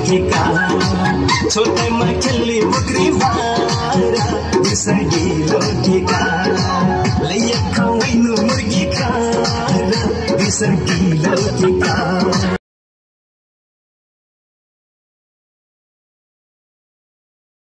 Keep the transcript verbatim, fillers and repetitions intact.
लोकेका छोटैमा खेल्ने बुक्री मारा बिसगी लोकेका लैया खुवाइनु मुर्गी खारा बिसगी